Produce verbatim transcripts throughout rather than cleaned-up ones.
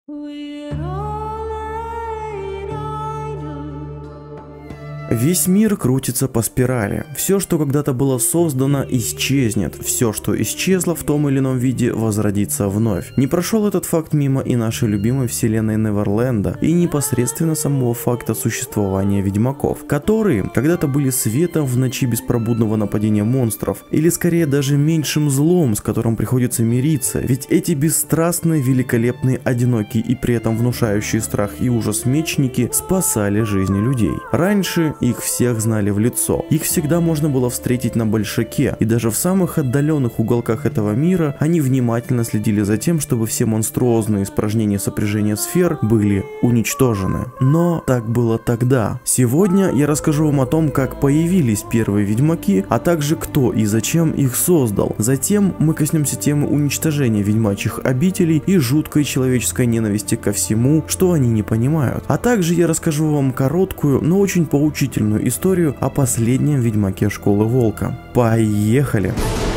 Весь мир крутится по спирали. Все, что когда-то было создано, исчезнет. Все, что исчезло в том или ином виде, возродится вновь. Не прошел этот факт мимо и нашей любимой вселенной Неверленда, и непосредственно самого факта существования ведьмаков, которые когда-то были светом в ночи беспробудного нападения монстров, или скорее даже меньшим злом, с которым приходится мириться, ведь эти бесстрастные, великолепные, одинокие и при этом внушающие страх и ужас мечники спасали жизни людей. Раньше их всех знали в лицо, их всегда можно было встретить на большаке, и даже в самых отдаленных уголках этого мира они внимательно следили за тем, чтобы все монструозные испражнения сопряжения сфер были уничтожены. Но так было тогда. Сегодня я расскажу вам о том, как появились первые ведьмаки, а также кто и зачем их создал. Затем мы коснемся темы уничтожения ведьмачьих обителей и жуткой человеческой ненависти ко всему, что они не понимают. А также я расскажу вам короткую, но очень поучительную историю о последнем ведьмаке школы Волка. Поехали!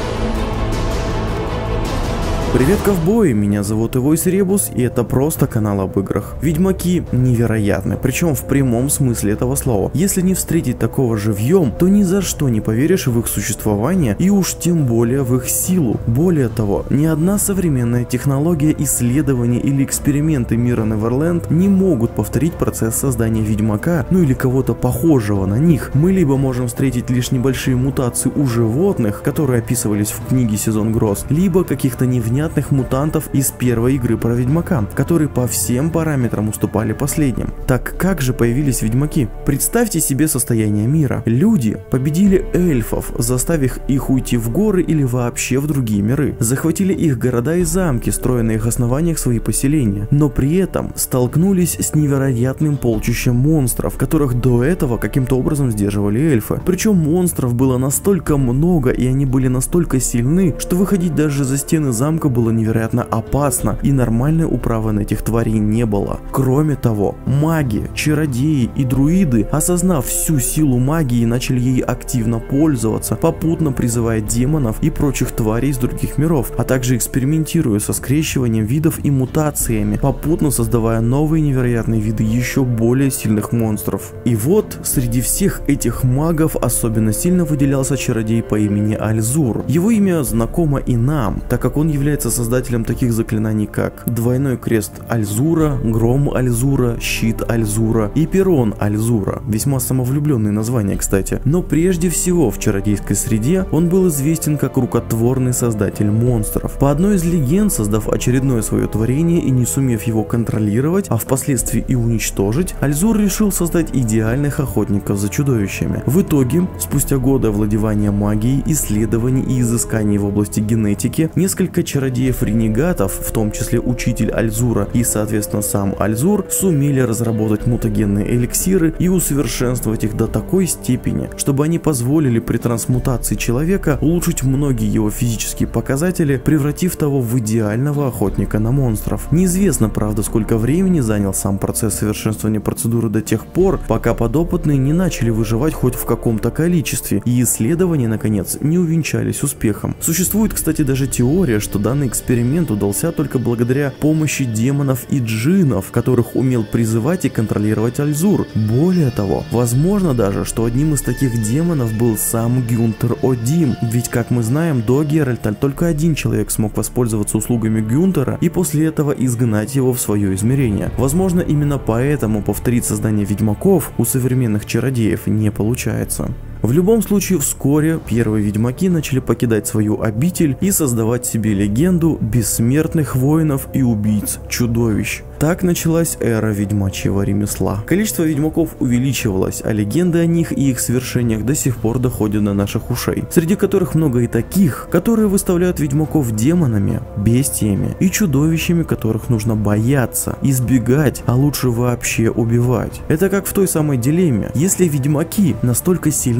Привет, ковбои, меня зовут Ивойс Ребус, и это просто канал об играх. Ведьмаки невероятны, причем в прямом смысле этого слова. Если не встретить такого живьем, то ни за что не поверишь в их существование и уж тем более в их силу. Более того, ни одна современная технология исследования или эксперименты мира Неверленд не могут повторить процесс создания ведьмака, ну или кого-то похожего на них. Мы либо можем встретить лишь небольшие мутации у животных, которые описывались в книге Сезон Гроз, либо каких-то невнятных мутантов из первой игры про ведьмака, которые по всем параметрам уступали последним. Так как же появились ведьмаки? Представьте себе состояние мира. Люди победили эльфов, заставив их уйти в горы или вообще в другие миры. Захватили их города и замки, строя на их основаниях свои поселения. Но при этом столкнулись с невероятным полчищем монстров, которых до этого каким-то образом сдерживали эльфы. Причем монстров было настолько много и они были настолько сильны, что выходить даже за стены замка было невероятно опасно, и нормальной управы на этих тварей не было. Кроме того, маги, чародеи и друиды, осознав всю силу магии, начали ей активно пользоваться, попутно призывая демонов и прочих тварей из других миров, а также экспериментируя со скрещиванием видов и мутациями, попутно создавая новые невероятные виды еще более сильных монстров. И вот, среди всех этих магов особенно сильно выделялся чародей по имени Альзур. Его имя знакомо и нам, так как он является создателем таких заклинаний, как Двойной Крест Альзура, Гром Альзура, Щит Альзура и Перон Альзура. Весьма самовлюбленные названия, кстати. Но прежде всего в чародейской среде он был известен как рукотворный создатель монстров. По одной из легенд, создав очередное свое творение и не сумев его контролировать, а впоследствии и уничтожить, Альзур решил создать идеальных охотников за чудовищами. В итоге, спустя годы овладевания магией, исследований и изысканий в области генетики, несколько чародеев-ренегатов, в том числе учитель Альзура и, соответственно, сам Альзур, сумели разработать мутагенные эликсиры и усовершенствовать их до такой степени, чтобы они позволили при трансмутации человека улучшить многие его физические показатели, превратив того в идеального охотника на монстров. Неизвестно, правда, сколько времени занял сам процесс совершенствования процедуры до тех пор, пока подопытные не начали выживать хоть в каком-то количестве, и исследования, наконец, не увенчались успехом. Существует, кстати, даже теория, что данный эксперимент удался только благодаря помощи демонов и джиннов, которых умел призывать и контролировать Альзур. Более того, возможно даже, что одним из таких демонов был сам Гюнтер Одим, ведь, как мы знаем, до Геральта только один человек смог воспользоваться услугами Гюнтера и после этого изгнать его в свое измерение. Возможно, именно поэтому повторить создание ведьмаков у современных чародеев не получается. В любом случае, вскоре первые ведьмаки начали покидать свою обитель и создавать себе легенду бессмертных воинов и убийц чудовищ. Так началась эра ведьмачьего ремесла. Количество ведьмаков увеличивалось, а легенды о них и их свершениях до сих пор доходят до наших ушей, среди которых много и таких, которые выставляют ведьмаков демонами, бестиями и чудовищами, которых нужно бояться, избегать, а лучше вообще убивать. Это как в той самой дилемме. Если ведьмаки настолько сильны,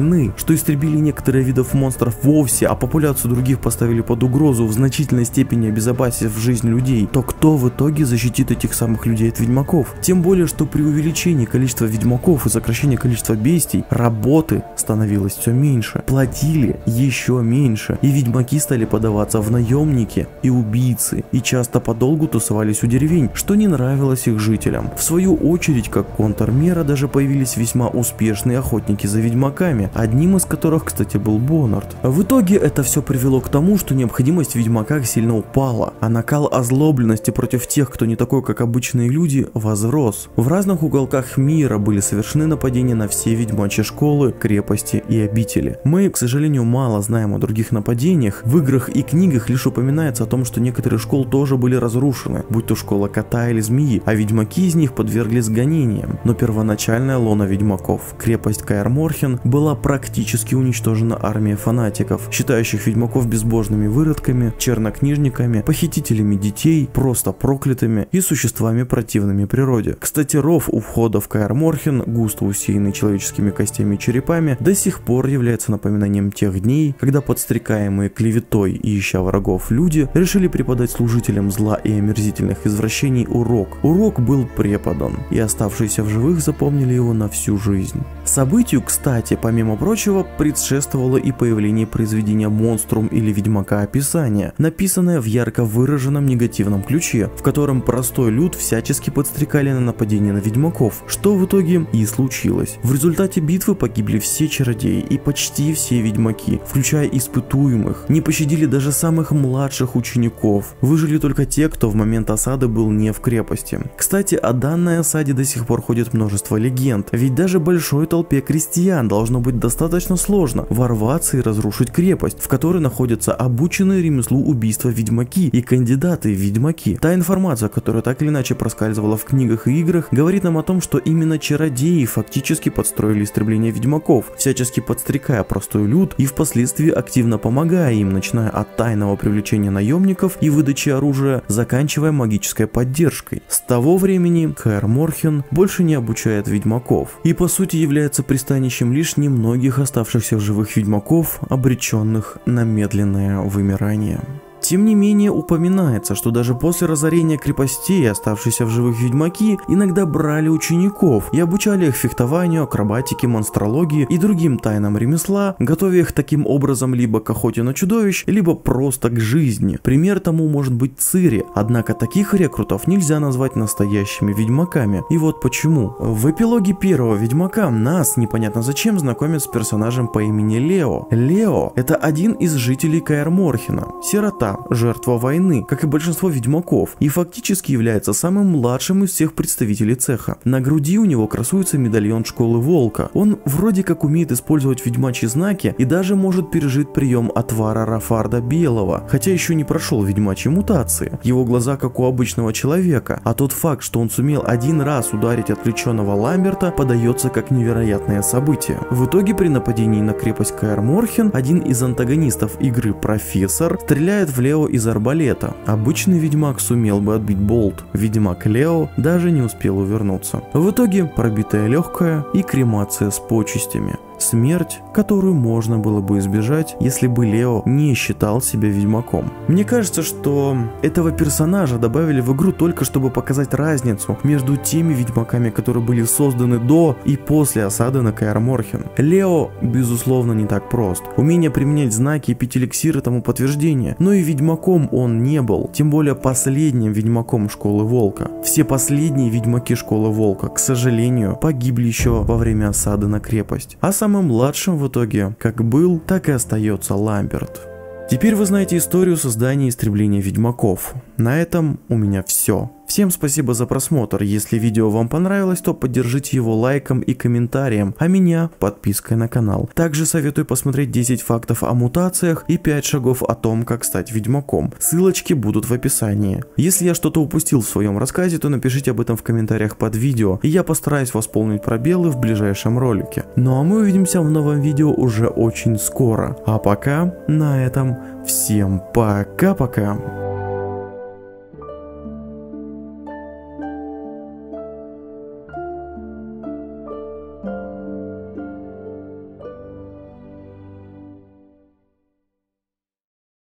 войны, что истребили некоторые видов монстров вовсе, а популяцию других поставили под угрозу, в значительной степени обезопасив жизнь людей, то кто в итоге защитит этих самых людей от ведьмаков? Тем более, что при увеличении количества ведьмаков и сокращении количества бестий, работы становилось все меньше, платили еще меньше, и ведьмаки стали подаваться в наемники и убийцы, и часто подолгу тусовались у деревень, что не нравилось их жителям. В свою очередь, как контрмера, даже появились весьма успешные охотники за ведьмаками, одним из которых, кстати, был Боннард. В итоге это все привело к тому, что необходимость в ведьмаках сильно упала, а накал озлобленности против тех, кто не такой, как обычные люди, возрос. В разных уголках мира были совершены нападения на все ведьмачьи школы, крепости и обители. Мы, к сожалению, мало знаем о других нападениях. В играх и книгах лишь упоминается о том, что некоторые школы тоже были разрушены, будь то школа кота или змеи, а ведьмаки из них подверглись гонениям. Но первоначальная лона ведьмаков, крепость Каэр Морхен, была практически уничтожена армией фанатиков, считающих ведьмаков безбожными выродками, чернокнижниками, похитителями детей, просто проклятыми и существами противными природе. Кстати, ров у входа в Каэр Морхен, густо усеянный человеческими костями и черепами, до сих пор является напоминанием тех дней, когда подстрекаемые клеветой и ища врагов люди решили преподать служителям зла и омерзительных извращений урок. Урок был преподан, и оставшиеся в живых запомнили его на всю жизнь. Событию, кстати, помимо прочего, предшествовало и появление произведения «Монструм» или «Ведьмака описания», написанное в ярко выраженном негативном ключе, в котором простой люд всячески подстрекали на нападение на ведьмаков, что в итоге и случилось. В результате битвы погибли все чародеи и почти все ведьмаки, включая испытуемых, не пощадили даже самых младших учеников, выжили только те, кто в момент осады был не в крепости. Кстати, о данной осаде до сих пор ходит множество легенд, ведь даже большой толпе крестьян должно быть достаточно сложно ворваться и разрушить крепость, в которой находятся обученные ремеслу убийства ведьмаки и кандидаты в ведьмаки. Та информация, которая так или иначе проскальзывала в книгах и играх, говорит нам о том, что именно чародеи фактически подстроили истребление ведьмаков, всячески подстрекая простой люд и впоследствии активно помогая им, начиная от тайного привлечения наемников и выдачи оружия, заканчивая магической поддержкой. С того времени Каэр Морхен больше не обучает ведьмаков и по сути является пристанищем лишь немногих оставшихся в живых ведьмаков, обреченных на медленное вымирание. Тем не менее, упоминается, что даже после разорения крепостей оставшиеся в живых ведьмаки иногда брали учеников и обучали их фехтованию, акробатике, монстрологии и другим тайнам ремесла, готовя их таким образом либо к охоте на чудовищ, либо просто к жизни. Пример тому может быть Цири, однако таких рекрутов нельзя назвать настоящими ведьмаками. И вот почему. В эпилоге первого Ведьмака нас, непонятно зачем, знакомят с персонажем по имени Лео. Лео — это один из жителей Каэр Морхена, сирота, жертва войны, как и большинство ведьмаков, и фактически является самым младшим из всех представителей цеха. На груди у него красуется медальон школы волка. Он вроде как умеет использовать ведьмачьи знаки и даже может пережить прием отвара Рафарда Белого, хотя еще не прошел ведьмачьи мутации. Его глаза как у обычного человека, а тот факт, что он сумел один раз ударить отвлеченного Ламберта, подается как невероятное событие. В итоге при нападении на крепость Каэр Морхен один из антагонистов игры, профессор, стреляет в Лео из арбалета. Обычный ведьмак сумел бы отбить болт. Ведьмак Лео даже не успел увернуться. В итоге пробитая легкая и кремация с почестями. Смерть, которую можно было бы избежать, если бы Лео не считал себя ведьмаком. Мне кажется, что этого персонажа добавили в игру только чтобы показать разницу между теми ведьмаками, которые были созданы до и после осады на Каэр Морхен. Лео, безусловно, не так прост. Умение применять знаки и пить эликсиры тому подтверждение, но и ведьмаком он не был, тем более последним ведьмаком Школы Волка. Все последние ведьмаки Школы Волка, к сожалению, погибли еще во время осады на крепость. А сам Самым младшим в итоге как был, так и остается Ламберт. Теперь вы знаете историю создания и истребления ведьмаков. На этом у меня все. Всем спасибо за просмотр. Если видео вам понравилось, то поддержите его лайком и комментарием, а меня подпиской на канал. Также советую посмотреть десять фактов о мутациях и пять шагов о том, как стать ведьмаком. Ссылочки будут в описании. Если я что-то упустил в своем рассказе, то напишите об этом в комментариях под видео, и я постараюсь восполнить пробелы в ближайшем ролике. Ну а мы увидимся в новом видео уже очень скоро. А пока на этом всем пока-пока.